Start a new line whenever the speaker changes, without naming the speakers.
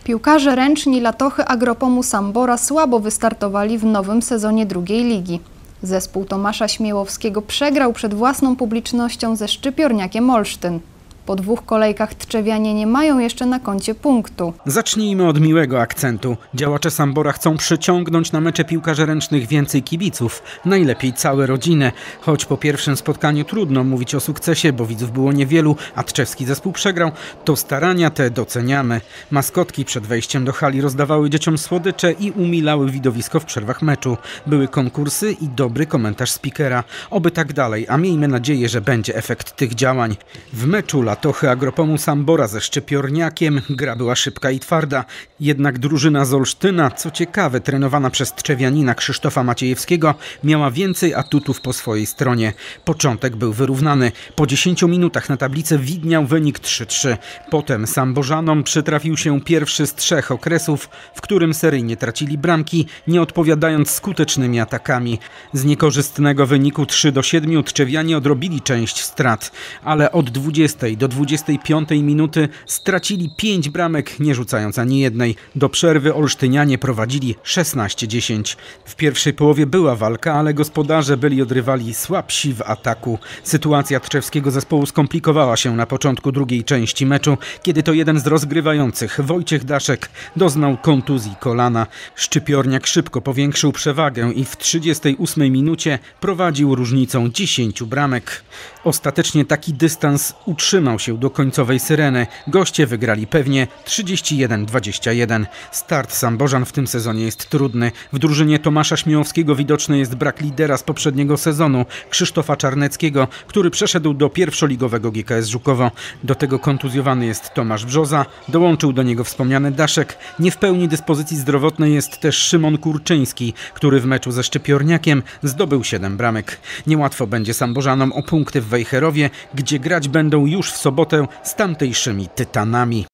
Piłkarze ręczni Latochy Agropomu Sambora słabo wystartowali w nowym sezonie drugiej ligi. Zespół Tomasza Śmiałowskiego przegrał przed własną publicznością ze Szczypiorniakiem Olsztyn. Po 2 kolejkach tczewianie nie mają jeszcze na koncie punktu.
Zacznijmy od miłego akcentu. Działacze Sambora chcą przyciągnąć na mecze piłkarzy ręcznych więcej kibiców, najlepiej całe rodziny. Choć po pierwszym spotkaniu trudno mówić o sukcesie, bo widzów było niewielu, a tczewski zespół przegrał, to starania te doceniamy. Maskotki przed wejściem do hali rozdawały dzieciom słodycze i umilały widowisko w przerwach meczu. Były konkursy i dobry komentarz spikera. Oby tak dalej, a miejmy nadzieję, że będzie efekt tych działań. W meczu Latochy Agropomu Sambora ze Szczypiorniakiem gra była szybka i twarda. Jednak drużyna z Olsztyna, co ciekawe, trenowana przez tczewianina Krzysztofa Maciejewskiego, miała więcej atutów po swojej stronie. Początek był wyrównany. Po 10 minutach na tablicy widniał wynik 3-3. Potem Samborzanom przytrafił się pierwszy z 3 okresów, w którym seryjnie tracili bramki, nie odpowiadając skutecznymi atakami. Z niekorzystnego wyniku 3-7 tczewianie odrobili część strat, ale od 20 do 25 minuty stracili 5 bramek, nie rzucając ani jednej. Do przerwy olsztynianie prowadzili 16-10. W pierwszej połowie była walka, ale gospodarze byli od rywali słabsi w ataku. Sytuacja tczewskiego zespołu skomplikowała się na początku drugiej części meczu, kiedy to jeden z rozgrywających, Wojciech Daszek, doznał kontuzji kolana. Szczypiorniak szybko powiększył przewagę i w 38 minucie prowadził różnicą 10 bramek. Ostatecznie taki dystans utrzymał się do końcowej syreny. Goście wygrali pewnie 31-21. Start Samborzan w tym sezonie jest trudny. W drużynie Tomasza Śmiałowskiego widoczny jest brak lidera z poprzedniego sezonu, Krzysztofa Czarneckiego, który przeszedł do pierwszoligowego GKS Żukowo. Do tego kontuzjowany jest Tomasz Brzoza, dołączył do niego wspomniany Daszek. Nie w pełni dyspozycji zdrowotnej jest też Szymon Kurczyński, który w meczu ze Szczypiorniakiem zdobył 7 bramek. Niełatwo będzie Samborzanom o punkty w Wejherowie, gdzie grać będą już w sobotę z tamtejszymi Tytanami.